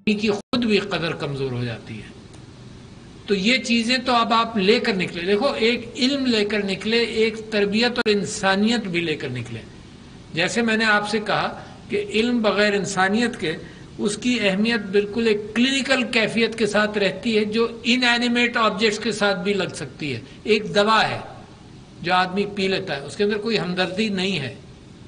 آدمی کی خود بھی قدر کمزور ہو جاتی ہے. تو یہ چیزیں تو اب آپ لے کر نکلے. دیکھو ایک علم لے کر نکلے, ایک تربیت اور انسانیت بھی لے کر نکلے. جیسے میں نے آپ سے کہا کہ علم بغیر انسانیت کے اس کی اہمیت بالکل ایک کلینکل کیفیت کے ساتھ رہتی ہے جو ان اینیمیٹ آبجیکٹس کے ساتھ بھی لگ سکتی ہے. ایک دوا ہے جو آدمی پی لیتا ہے, اس کے اندر کوئی ہمدردی نہیں ہے,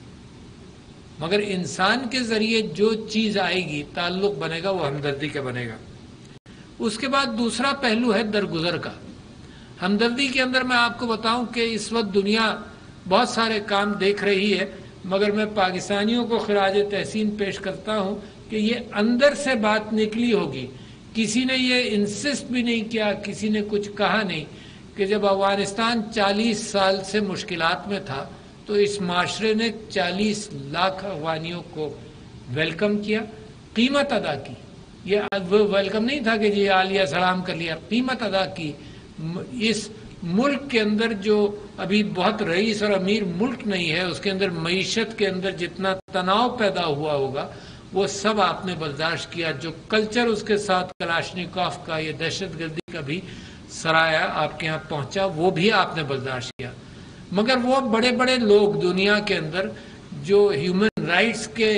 مگر انسان کے ذریعے جو چیز آئے گی, تعلق بنے گا, وہ ہمدردی کا بنے گا. اس کے بعد دوسرا پہلو ہے درگزر کا. ہمدردی کے اندر میں آپ کو بتاؤں کہ اس وقت دنیا بہت سارے کام دیکھ رہی ہے, مگر میں پاکستانیوں کو خراج تحسین پیش کرتا ہوں کہ یہ اندر سے بات نکلی ہوگی. کسی نے یہ انسسٹ بھی نہیں کیا, کسی نے کچھ کہا نہیں کہ جب افغانستان 40 سال سے مشکلات میں تھا تو اس معاشرے نے 40 لاکھ افغانیوں کو ویلکم کیا, قیمت ادا کی. یہ وہ ویلکم نہیں تھا کہ جی عالیہ سلام کر لیا, قیمت ادا کی. اس ملک کے اندر جو ابھی بہت رئیس اور امیر ملک نہیں ہے, اس کے اندر معیشت کے اندر جتنا تناؤ پیدا ہوا ہوگا وہ سب آپ نے برداشت کیا. جو کلچر اس کے ساتھ کلاشنیکوف کا, یہ دہشت گردی کا بھی سرایا آپ کے ہاں پہنچا, وہ بھی آپ نے برداشت کیا. مگر وہ بڑے بڑے لوگ دنیا کے اندر جو ہیومن رائٹس کے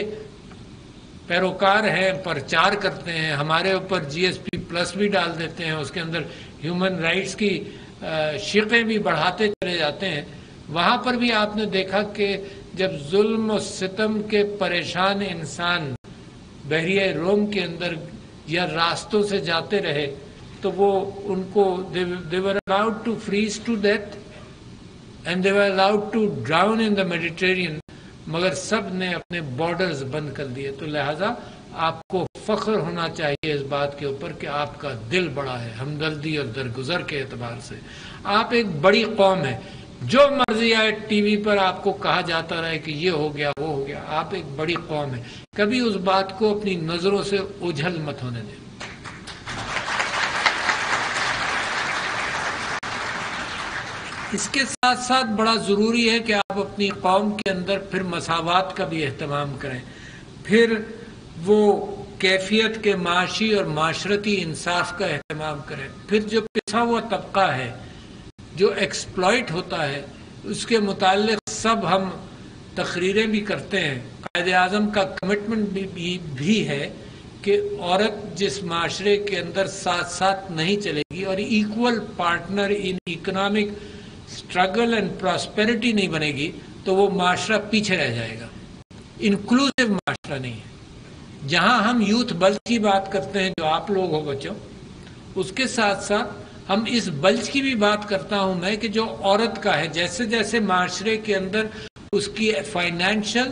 پیروکار ہیں, پرچار کرتے ہیں, ہمارے اوپر جی ایس پی پلس بھی ڈال دیتے ہیں, اس کے اندر ہیومن رائٹس کی شقیں بھی بڑھاتے چلے جاتے ہیں, وہاں پر بھی آپ نے دیکھا کہ جب ظلم و ستم کے پریشان انسان بحیرہ روم کے اندر یا راستوں سے جاتے رہے تو وہ ان کو they were allowed to freeze to death and they were allowed to drown in the Mediterranean, مگر سب نے اپنے بارڈرز بند کر دیے. تو لہٰذا آپ کو فخر ہونا چاہیے اس بات کے اوپر کہ آپ کا دل بڑا ہے, ہمدردی اور درگزر کے اعتبار سے آپ ایک بڑی قوم ہے. جو مرضی آئے ٹی وی پر آپ کو کہا جاتا رہے کہ یہ ہو گیا وہ ہو گیا, آپ ایک بڑی قوم ہے. کبھی اس بات کو اپنی نظروں سے اوجھل مت ہونے دیں. اس کے ساتھ ساتھ بڑا ضروری ہے کہ آپ اپنی قوم کے اندر پھر مساوات کا بھی اہتمام کریں, پھر وہ کیفیت کے معاشی اور معاشرتی انصاف کا اہتمام کریں, پھر جو پسا ہوا طبقہ ہے جو ایکسپلائٹ ہوتا ہے اس کے متعلق سب ہم تقریریں بھی کرتے ہیں. قائد اعظم کا کمٹمنٹ بھی ہے کہ عورت جس معاشرے کے اندر ساتھ ساتھ نہیں چلے گی اور equal partner in economic struggle and prosperity نہیں بنے گی تو وہ معاشرہ پیچھے رہ جائے گا, انکلوسیو معاشرہ نہیں ہے. جہاں ہم یوتھ بلج کی بات کرتے ہیں جو آپ لوگ ہو بچوں, اس کے ساتھ ساتھ ہم اس بلج کی بھی بات کرتا ہوں میں کہ جو عورت کا ہے, جیسے جیسے معاشرے کے اندر اس کی فائنینشل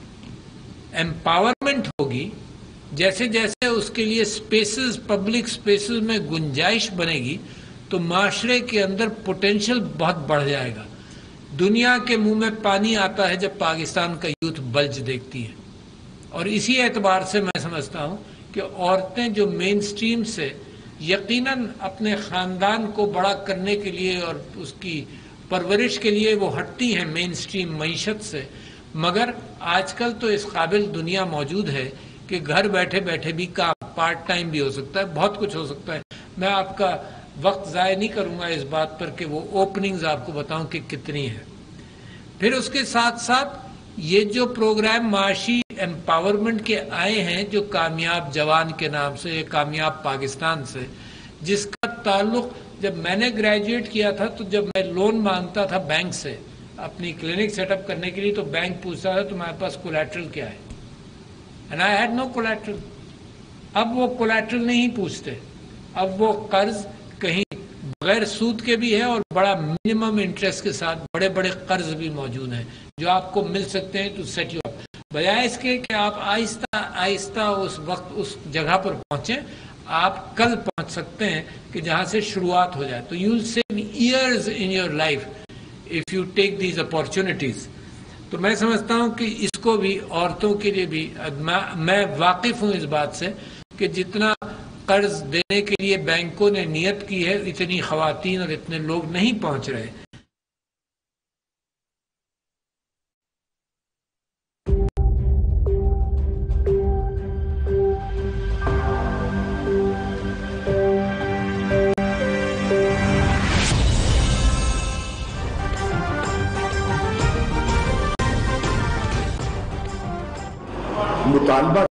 امپاورمنٹ ہوگی, جیسے جیسے اس کے لیے سپیسز, پبلک سپیسز میں گنجائش بنے گی تو معاشرے کے اندر پوٹینشل بہت بڑھ جائے گا. دنیا کے منہ میں پانی آتا ہے جب پاکستان کا یوتھ بلج دیکھتی ہے, اور اسی اعتبار سے میں سمجھتا ہوں کہ عورتیں جو مین سٹریم سے یقیناً اپنے خاندان کو بڑا کرنے کے لیے اور اس کی پرورش کے لیے وہ ہٹتی ہیں مین سٹریم معیشت سے, مگر آج کل تو اس قابل دنیا موجود ہے کہ گھر بیٹھے بیٹھے بھی کام پارٹ ٹائم بھی ہو سکتا ہے, بہت کچھ ہو سکتا ہے. میں آپ کا وقت ضائع نہیں کروں گا اس بات پر کہ وہ اوپننگز آپ کو بتاؤں کہ کتنی ہیں. پھر اس کے ساتھ ساتھ یہ جو پروگرام معاشی امپاورمنٹ کے آئے ہیں جو کامیاب جوان کے نام سے, کامیاب پاکستان سے, جس کا تعلق جب میں نے گریجویٹ کیا تھا تو جب میں لون مانگتا تھا بینک سے اپنی کلینک سیٹ اپ کرنے کے لیے تو بینک پوچھتا تھا تمہارے پاس کولیٹرل کیا ہے, and I had no collateral. اب وہ کولیٹرل نہیں پوچھتے, اب وہ قرض کہیں بغیر سود کے بھی ہے اور بڑا منیمم انٹرسٹ کے ساتھ بڑے بڑے قرض بھی موجود ہیں جو آپ کو مل سکتے ہیں ٹو سیٹ یو اپ, بجائے اس کے کہ آپ آہستہ آہستہ اس وقت اس جگہ پر پہنچیں. آپ کل پہنچ سکتے ہیں کہ جہاں سے شروعات ہو جائے. تو you will save years in your life if you take these opportunities. تو میں سمجھتا ہوں کہ اس کو بھی عورتوں کے لیے بھی, میں واقف ہوں اس بات سے کہ جتنا قرض دینے کے لیے بینکوں نے نیت کی ہے اتنی خواتین اور اتنے لوگ نہیں پہنچ رہے. مطالبہ